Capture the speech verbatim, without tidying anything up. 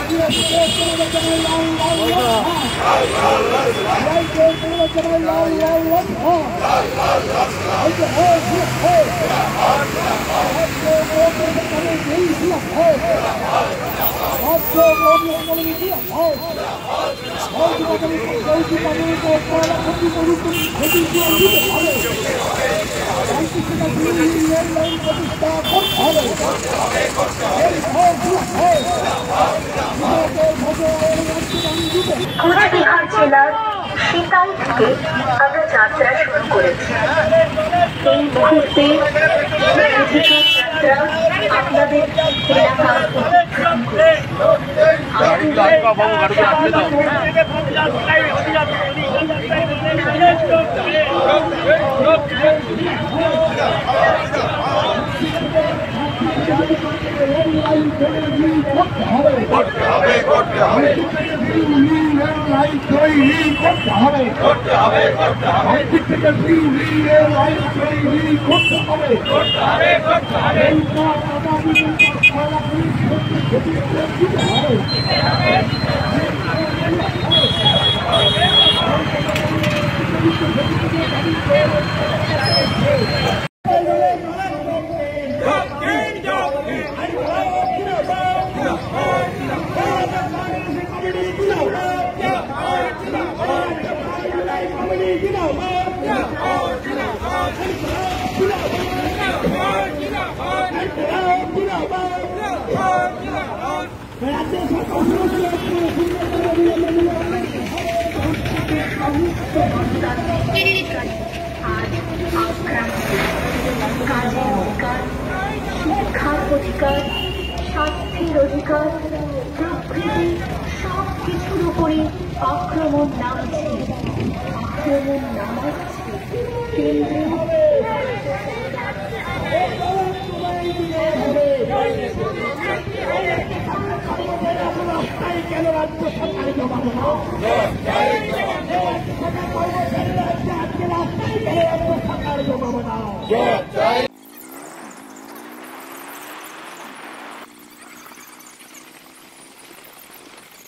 কোচবিহার জেলার সিতাই থেকে আমরা যাত্রা শুরু করেছি। এই মুহূর্তে অধিকার যাত্রা আপনাদের এলাকার অতিক্রম শিক্ষার অধিকার, স্বাস্থ্যের অধিকার প্রভৃতি সব কিছুর উপরে আক্রমণ নামছে আক্রমণ নামাচ্ছে কেন্দ্রীয় কেন রাজ্য সরকারি জবাব রাজ্য সরকারি জবাব